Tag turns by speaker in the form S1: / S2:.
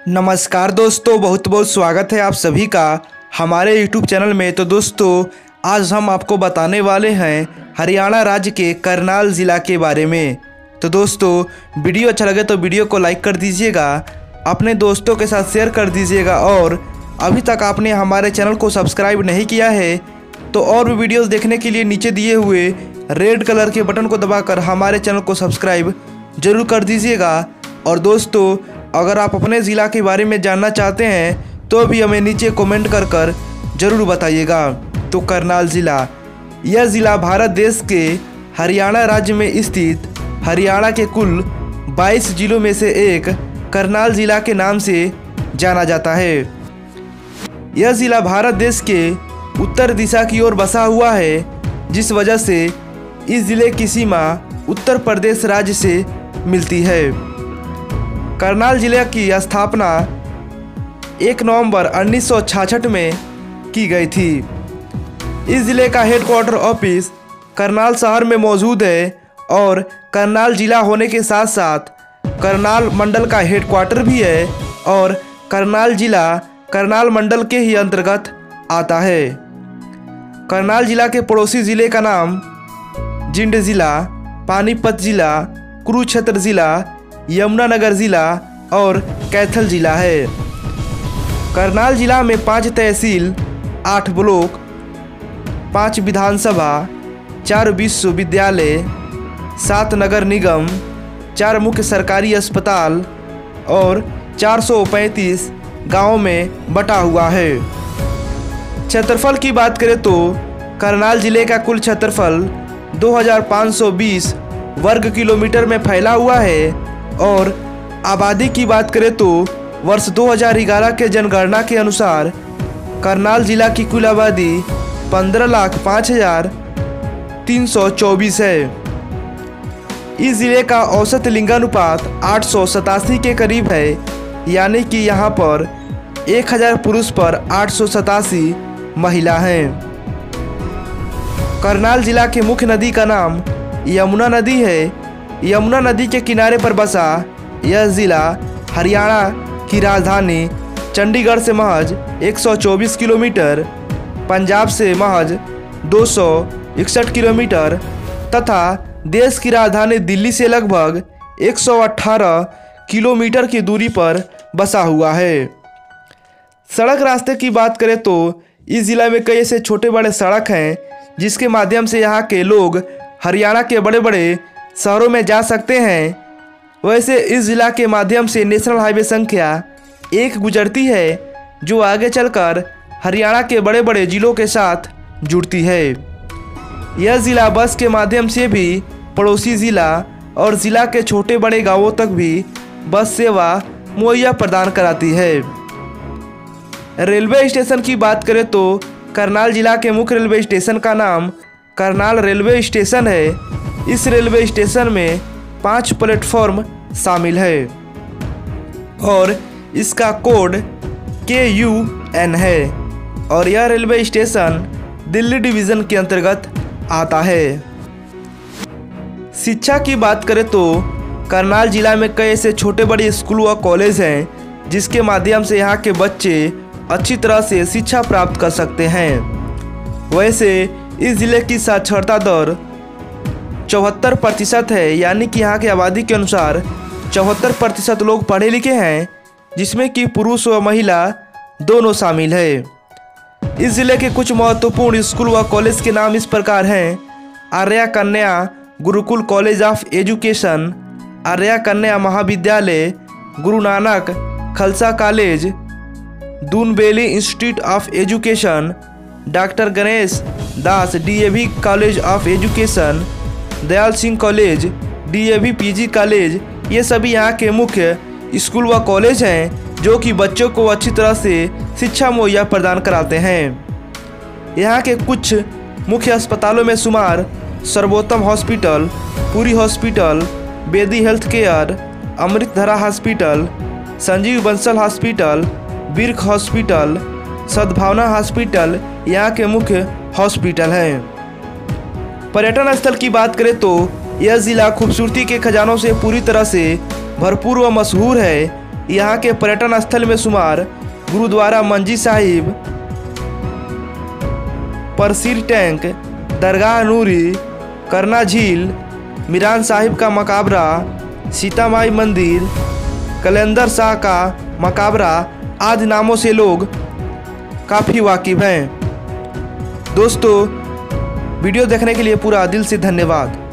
S1: नमस्कार दोस्तों, बहुत बहुत स्वागत है आप सभी का हमारे YouTube चैनल में। तो दोस्तों, आज हम आपको बताने वाले हैं हरियाणा राज्य के करनाल ज़िला के बारे में। तो दोस्तों, वीडियो अच्छा लगे तो वीडियो को लाइक कर दीजिएगा, अपने दोस्तों के साथ शेयर कर दीजिएगा और अभी तक आपने हमारे चैनल को सब्सक्राइब नहीं किया है तो और भी वीडियोस देखने के लिए नीचे दिए हुए रेड कलर के बटन को दबाकर हमारे चैनल को सब्सक्राइब जरूर कर दीजिएगा। और दोस्तों, अगर आप अपने ज़िला के बारे में जानना चाहते हैं तो भी हमें नीचे कमेंट कर ज़रूर बताइएगा। तो करनाल ज़िला, यह ज़िला भारत देश के हरियाणा राज्य में स्थित हरियाणा के कुल 22 जिलों में से एक करनाल ज़िला के नाम से जाना जाता है। यह ज़िला भारत देश के उत्तर दिशा की ओर बसा हुआ है, जिस वजह से इस ज़िले की सीमा उत्तर प्रदेश राज्य से मिलती है। करनाल ज़िले की स्थापना 1 नवंबर 1966 में की गई थी। इस ज़िले का हेडक्वार्टर ऑफिस करनाल शहर में मौजूद है और करनाल ज़िला होने के साथ साथ करनाल मंडल का हेडक्वार्टर भी है और करनाल ज़िला करनाल मंडल के ही अंतर्गत आता है। करनाल ज़िला के पड़ोसी ज़िले का नाम जिंद ज़िला, पानीपत ज़िला, कुरुक्षेत्र ज़िला, यमुनानगर ज़िला और कैथल ज़िला है। करनाल ज़िला में 5 तहसील, 8 ब्लॉक, 5 विधानसभा, 4 विश्वविद्यालय, 7 नगर निगम, 4 मुख्य सरकारी अस्पताल और 435 गाँव में बटा हुआ है। क्षेत्रफल की बात करें तो करनाल ज़िले का कुल क्षेत्रफल 2520 वर्ग किलोमीटर में फैला हुआ है और आबादी की बात करें तो वर्ष 2011 के जनगणना के अनुसार करनाल ज़िला की कुल आबादी 15,05,324 है। इस ज़िले का औसत लिंगानुपात 887 के करीब है, यानी कि यहाँ पर 1000 पुरुष पर 887 महिला हैं। करनाल ज़िला के मुख्य नदी का नाम यमुना नदी है। यमुना नदी के किनारे पर बसा यह ज़िला हरियाणा की राजधानी चंडीगढ़ से महज 124 किलोमीटर, पंजाब से महज 261 किलोमीटर तथा देश की राजधानी दिल्ली से लगभग 118 किलोमीटर की दूरी पर बसा हुआ है। सड़क रास्ते की बात करें तो इस ज़िला में कई ऐसे छोटे बड़े सड़क हैं जिसके माध्यम से यहाँ के लोग हरियाणा के बड़े बड़े शहरों में जा सकते हैं। वैसे इस ज़िला के माध्यम से नेशनल हाईवे संख्या 1 गुजरती है, जो आगे चलकर हरियाणा के बड़े बड़े ज़िलों के साथ जुड़ती है। यह ज़िला बस के माध्यम से भी पड़ोसी ज़िला और ज़िला के छोटे बड़े गांवों तक भी बस सेवा मुहैया प्रदान कराती है। रेलवे स्टेशन की बात करें तो करनाल ज़िला के मुख्य रेलवे स्टेशन का नाम करनाल रेलवे स्टेशन है। इस रेलवे स्टेशन में 5 प्लेटफॉर्म शामिल है और इसका कोड KUN है और यह रेलवे स्टेशन दिल्ली डिवीज़न के अंतर्गत आता है। शिक्षा की बात करें तो करनाल ज़िला में कई ऐसे छोटे बड़े स्कूल व कॉलेज हैं जिसके माध्यम से यहाँ के बच्चे अच्छी तरह से शिक्षा प्राप्त कर सकते हैं। वैसे इस ज़िले की साक्षरता दर 74% है, यानी कि यहाँ की आबादी के अनुसार 74% लोग पढ़े लिखे हैं, जिसमें कि पुरुष व महिला दोनों शामिल है। इस ज़िले के कुछ महत्वपूर्ण स्कूल व कॉलेज के नाम इस प्रकार हैं: Arya Kanya Gurukul college of education, Arya Kanya Mahavidyalaya, Guru Nanak Khalsa college, Doon valley institute of education, doctor Ganesh Das DAV college of education, Dayal Singh college, DAV PG college. ये सभी यहाँ के मुख्य स्कूल व कॉलेज हैं जो कि बच्चों को अच्छी तरह से शिक्षा मुहैया प्रदान कराते हैं। यहाँ के कुछ मुख्य अस्पतालों में शुमार Sarvottam hospital, Puri hospital, Bedi health care, Amritdhara hospital, Sanjeev Bansal hospital, Virk hospital, Sadbhavna hospital यहाँ के मुख्य हॉस्पिटल हैं। पर्यटन स्थल की बात करें तो यह ज़िला खूबसूरती के खजानों से पूरी तरह से भरपूर व मशहूर है। यहाँ के पर्यटन स्थल में शुमार गुरुद्वारा मंजी साहिब, परसीर टैंक, दरगाह नूरी, करना झील, मीरान साहिब का मकबरा, सीता माई मंदिर, कलंदर शाह का मकबरा आदि नामों से लोग काफ़ी वाकिफ़ हैं। दोस्तों, वीडियो देखने के लिए पूरा दिल से धन्यवाद।